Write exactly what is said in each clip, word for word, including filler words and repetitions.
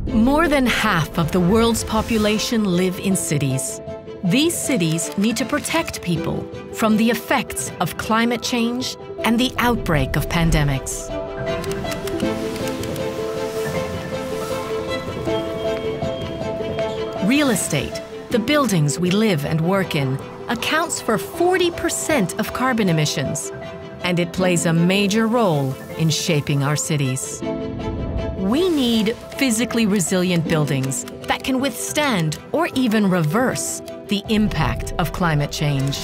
More than half of the world's population live in cities. These cities need to protect people from the effects of climate change and the outbreak of pandemics. Real estate, the buildings we live and work in, accounts for forty percent of carbon emissions, and it plays a major role in shaping our cities. We need physically resilient buildings that can withstand or even reverse the impact of climate change.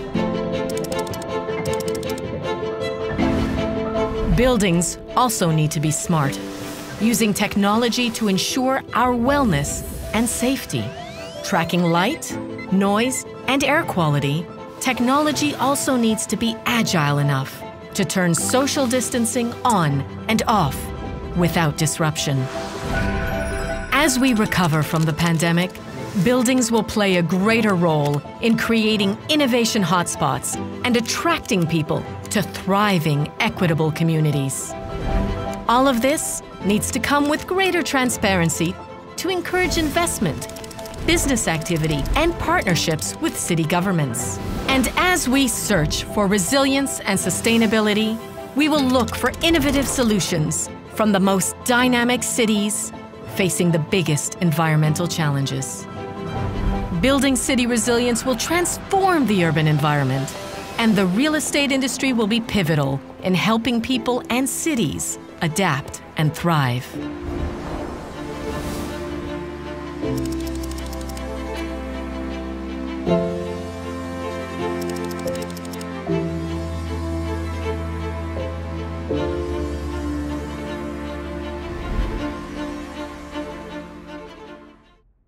Buildings also need to be smart, using technology to ensure our wellness and safety. Tracking light, noise, and air quality, technology also needs to be agile enough to turn social distancing on and off without disruption. As we recover from the pandemic, buildings will play a greater role in creating innovation hotspots and attracting people to thriving, equitable communities. All of this needs to come with greater transparency to encourage investment, business activity, and partnerships with city governments. And as we search for resilience and sustainability, we will look for innovative solutions from the most dynamic cities facing the biggest environmental challenges. Building city resilience will transform the urban environment, and the real estate industry will be pivotal in helping people and cities adapt and thrive.